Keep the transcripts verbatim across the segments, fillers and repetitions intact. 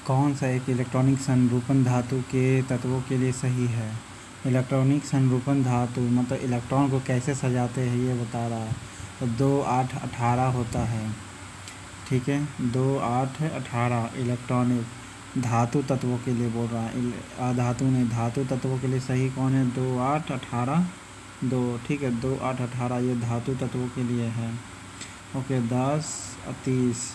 कौन सा एक इलेक्ट्रॉनिक संरूपण धातु के तत्वों के लिए सही है? इलेक्ट्रॉनिक संरूपण धातु मतलब इलेक्ट्रॉन को कैसे सजाते हैं ये बता रहा है। तो दो आठ अठारह होता है, ठीक है, दो आठ अठारह इलेक्ट्रॉनिक धातु तत्वों के लिए बोल रहा है। धातु ने धातु तत्वों के लिए सही कौन है? दो आठ अठारह दो, ठीक है, दो आठ अठारह ये धातु तत्वों के लिए है। ओके, दस तीस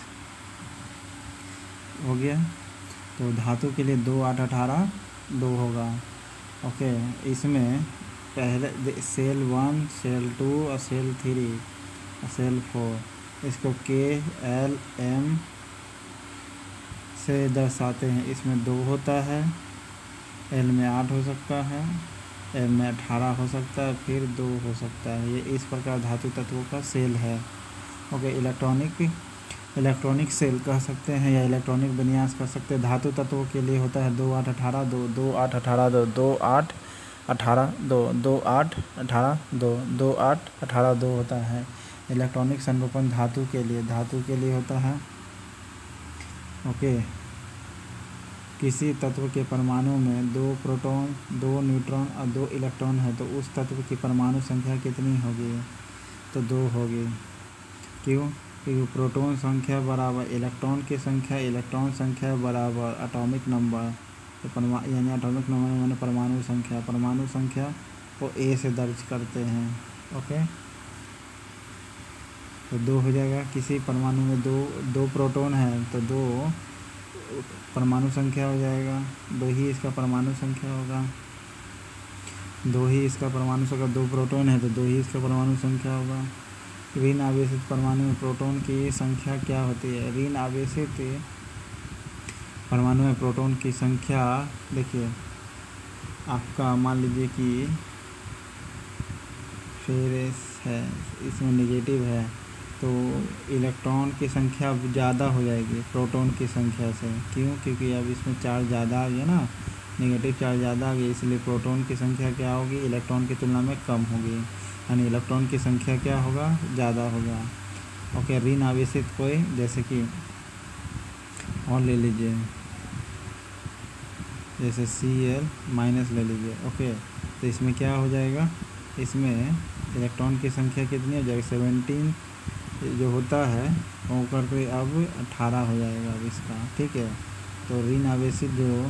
हो गया। तो धातु के लिए दो आठ अठारह दो होगा। ओके, इसमें पहले सेल वन, सेल टू और सेल थ्री और सेल फोर, इसको के एल एम से दर्शाते हैं। इसमें दो होता है, एल में आठ हो सकता है, एम में अठारह हो सकता है, फिर दो हो सकता है। ये इस प्रकार धातु तत्वों का सेल है। ओके, इलेक्ट्रॉनिक इलेक्ट्रॉनिक सेल कह सकते हैं या इलेक्ट्रॉनिक विन्यास कर सकते हैं। धातु तत्वों के लिए होता है दो आठ अठारह दो, दो आठ अठारह दो, दो आठ अठारह दो, दो आठ अठारह दो, दो आठ अठारह दो होता है। इलेक्ट्रॉनिक संरूपण धातु के लिए धातु के लिए होता है ओके किसी तत्व के परमाणु में दो प्रोटॉन, दो न्यूट्रॉन और दो इलेक्ट्रॉन है तो उस तत्व की परमाणु संख्या कितनी होगी? तो दो होगी। क्यों? क्योंकि प्रोटॉन संख्या बराबर इलेक्ट्रॉन की संख्या, इलेक्ट्रॉन संख्या बराबर एटॉमिक नंबर। तो परमा यानी एटॉमिक नंबर मैंने परमाणु संख्या, परमाणु संख्या को ए से दर्ज करते हैं। ओके, तो दो हो जाएगा। किसी परमाणु में दो दो प्रोटॉन है तो दो परमाणु संख्या हो जाएगा, दो ही इसका परमाणु संख्या होगा, दो ही इसका परमाणु संख्या। दो प्रोटॉन है तो दो ही इसका परमाणु संख्या होगा। ऋण आवेशित परमाणु में प्रोटॉन की संख्या क्या होती है? ऋण आवेशित परमाणु में प्रोटॉन की संख्या, देखिए आपका मान लीजिए कि फेरस है, इसमें नेगेटिव है तो इलेक्ट्रॉन की संख्या ज़्यादा हो जाएगी प्रोटॉन की संख्या से। क्यों? क्योंकि अब इसमें चार्ज ज़्यादा आ गया ना, नेगेटिव चार्ज ज़्यादा आ गया, इसलिए प्रोटॉन की संख्या क्या होगी? इलेक्ट्रॉन की तुलना में कम होगी, यानी इलेक्ट्रॉन की संख्या क्या होगा? ज़्यादा होगा। ओके, ऋण आवेशित कोई जैसे कि और ले लीजिए, जैसे सी एल माइनस ले लीजिए। ओके, तो इसमें क्या हो जाएगा? इसमें इलेक्ट्रॉन की संख्या कितनी हो जाएगी? सेवेंटीन जो होता है वो करके अब अठारह हो जाएगा अब इसका, ठीक है। तो ऋण आवेशित जो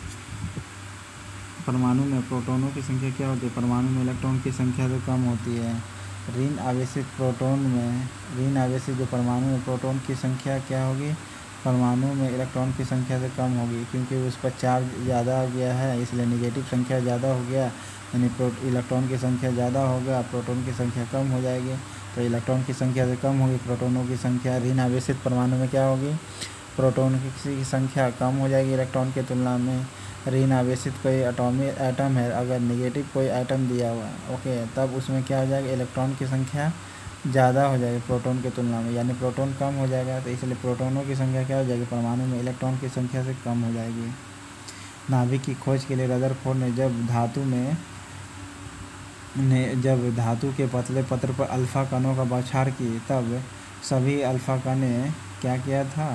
परमाणु में प्रोटॉनों की संख्या क्या होती है? परमाणु में इलेक्ट्रॉन की संख्या तो कम होती है। ऋण आवेशित प्रोटॉन में ऋण आवेशित जो परमाणु में प्रोटॉन की संख्या क्या होगी? परमाणु में इलेक्ट्रॉन की संख्या से कम होगी, क्योंकि उस पर चार्ज ज़्यादा आ गया है, इसलिए नेगेटिव संख्या ज़्यादा हो गया, यानी इलेक्ट्रॉन की संख्या ज़्यादा हो गया, प्रोटॉन की संख्या कम हो जाएगी। तो इलेक्ट्रॉन की संख्या से कम होगी, प्रोटॉनों की संख्या। ऋण आवेशित परमाणु में क्या होगी? प्रोटॉन की संख्या कम हो जाएगी इलेक्ट्रॉन की तुलना में। ऋण आवेशित कोई एटॉमिक एटम है, अगर नेगेटिव कोई एटम दिया हुआ है ओके, तब उसमें क्या हो जाएगा? इलेक्ट्रॉन की संख्या ज़्यादा हो जाएगी प्रोटॉन की तुलना में, यानी प्रोटॉन कम हो जाएगा, तो इसलिए प्रोटॉनों की संख्या क्या हो जाएगी? परमाणु में इलेक्ट्रॉन की संख्या से कम हो जाएगी। नाभिक की खोज के लिए रदरफोर्ड ने जब धातु में ने जब धातु के पतले पत्र पर अल्फ़ा कणों का बौछार की, तब सभी अल्फ़ा कणें क्या किया था?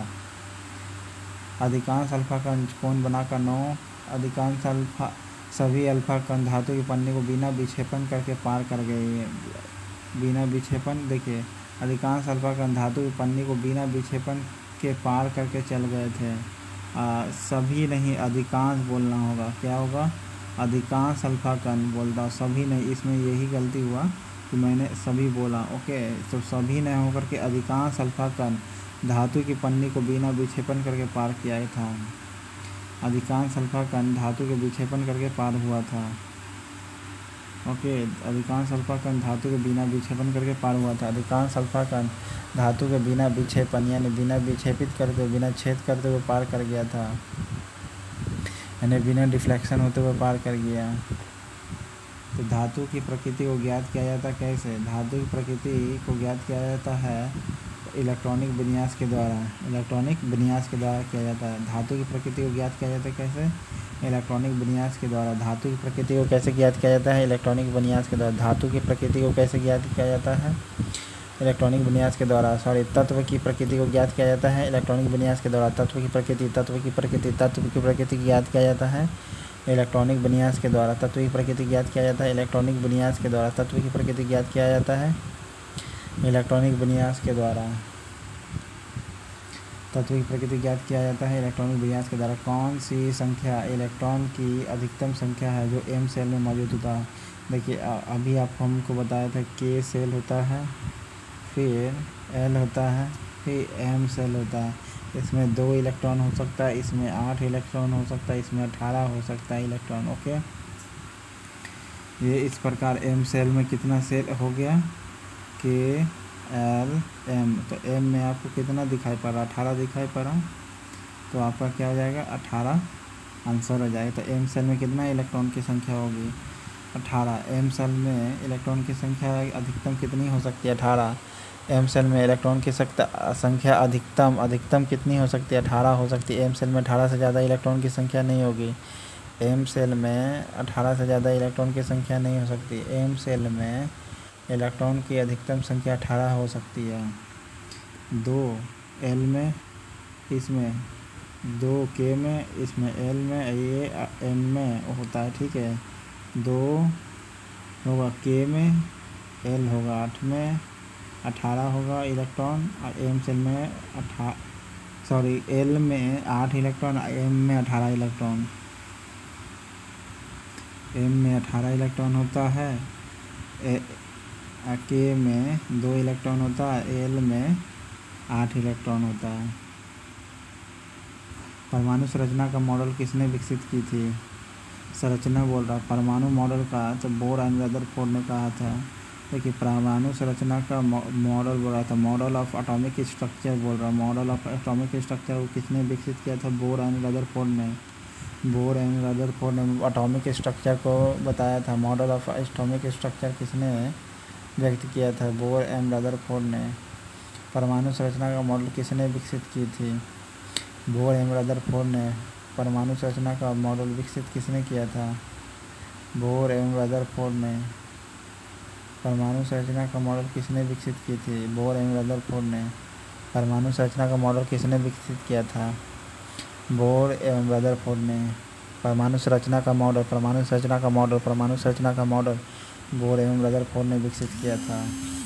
अधिकांश अल्फ़ा कण कोण बनाकर नौ अधिकांश अल्फ़ा सभी अल्फ़ा कण धातु की पन्नी को बिना विक्षेपण करके पार कर गए। बिना विक्षेपण, देखिए अधिकांश अल्फ़ा कण धातु की पन्नी को बिना विक्षेपण के पार करके चल गए थे। आ, सभी नहीं, अधिकांश बोलना होगा। क्या होगा? अधिकांश अल्फ़ा कण बोलता हूँ, सभी नहीं। इसमें यही गलती हुआ कि मैंने सभी बोला। ओके, तो सभी नहीं होकर के अधिकांश अल्फ़ा कण धातु की पन्नी को बिना विक्षेपण करके पार किया था। अधिकांश अल्फ़ा कण धातु के विक्षेपण करके पार हुआ था। ओके, अधिकांश अल्फ़ा कण धातु के बिना विक्षेपण करके पार हुआ था। अधिकांश अल्फ़ा कण धातु के बिना विक्षेपण यानी बिना विक्षेपित करते हुए, बिना छेद करते हुए पार कर गया था, यानी बिना डिफ्लेक्शन होते हुए पार कर गया। तो धातु की प्रकृति को ज्ञात किया जाता कैसे? धातु की प्रकृति को ज्ञात किया जाता है इलेक्ट्रॉनिक विन्यास के द्वारा। इलेक्ट्रॉनिक विन्यास के द्वारा किया जाता है। धातु की प्रकृति को ज्ञात किया जाता है कैसे? इलेक्ट्रॉनिक विन्यास के द्वारा। धातु की प्रकृति को कैसे ज्ञात किया जाता है? इलेक्ट्रॉनिक विन्यास के द्वारा। धातु की प्रकृति को कैसे ज्ञात किया जाता है? इलेक्ट्रॉनिक विन्यास के द्वारा सॉरी तत्व की प्रकृति को ज्ञात किया जाता है। इलेक्ट्रॉनिक विन्यास के द्वारा तत्व की प्रकृति तत्व की प्रकृति तत्व की प्रकृति ज्ञात किया जाता है। इलेक्ट्रॉनिक विन्यास के द्वारा तत्व की प्रकृति ज्ञात किया जाता है। इलेक्ट्रॉनिक विन्यास के द्वारा तत्व की प्रकृति ज्ञात किया जाता है। इलेक्ट्रॉनिक विन्यास के द्वारा तत्व की प्रकृति ज्ञात किया जाता है। इलेक्ट्रॉनिक विन्यास के द्वारा कौन सी संख्या इलेक्ट्रॉन की अधिकतम संख्या है जो एम सेल में मौजूद होता है। देखिए अभी आप हमको बताया था के सेल होता है, फिर एल होता है, फिर एम सेल होता है। इसमें दो इलेक्ट्रॉन हो सकता है, इसमें आठ इलेक्ट्रॉन हो सकता है, इसमें अठारह हो सकता है इलेक्ट्रॉन। ओके, ये इस प्रकार एम सेल में कितना सेल हो गया, के एल एम। तो एम में आपको कितना दिखाई पड़ रहा, अठारह दिखाई पड़ रहा, तो आपका क्या हो जाएगा, अठारह आंसर हो जाएगा। तो एम सेल में कितना इलेक्ट्रॉन की संख्या होगी, अठारह। एम सेल में इलेक्ट्रॉन की संख्या अधिकतम कितनी हो सकती है, अठारह। एम सेल में इलेक्ट्रॉन की संख्या अधिकतम अधिकतम कितनी हो सकती है, अठारह हो सकती है। एम सेल में अठारह से ज़्यादा इलेक्ट्रॉन की संख्या नहीं होगी। एम सेल में अठारह से ज़्यादा इलेक्ट्रॉन की संख्या नहीं हो सकती। एम सेल में इलेक्ट्रॉन की अधिकतम संख्या अठारह हो सकती है। दो एल में, इसमें दो के में, इसमें एल में, ये एम में होता है। ठीक है, दो होगा के में, एल होगा आठ में, अठारह होगा इलेक्ट्रॉन। और एम सेल में अठा सॉरी एल में आठ इलेक्ट्रॉन, एम में अठारह इलेक्ट्रॉन। एम में अठारह इलेक्ट्रॉन होता है, ए, के में दो इलेक्ट्रॉन होता है, एल में आठ इलेक्ट्रॉन होता है। परमाणु संरचना का मॉडल किसने विकसित की थी, संरचना बोल रहा, परमाणु मॉडल का तो बोर एंड रदरफोर्ड ने कहा था। देखिए परमाणु संरचना का मॉडल बोल रहा था, मॉडल ऑफ एटॉमिक स्ट्रक्चर बोल रहा, मॉडल ऑफ एटॉमिक स्ट्रक्चर को किसने विकसित किया था, बोर एंड रदरफोर्ड ने। बोर एंड रदरफोर्ड ने एटॉमिक स्ट्रक्चर को बताया था। मॉडल ऑफ एटॉमिक स्ट्रक्चर किसने व्यक्त किया था, बोर एंड रदरफोर्ड ने। परमाणु संरचना का मॉडल किसने विकसित की थी, बोर एंड रदरफोर्ड ने। परमाणु संरचना का मॉडल विकसित किसने किया था, बोर एंड रदरफोर्ड ने। परमाणु संरचना का मॉडल किसने विकसित की थी, बोर एंड रदरफोर्ड ने। परमाणु संरचना का मॉडल किसने विकसित किया था, बोर एवं रदरफोर्ड ने। परमाणु संरचना का मॉडल परमाणु संरचना का मॉडल परमाणु संरचना का मॉडल बोर एवं रदरफोर्ड ने विकसित किया था।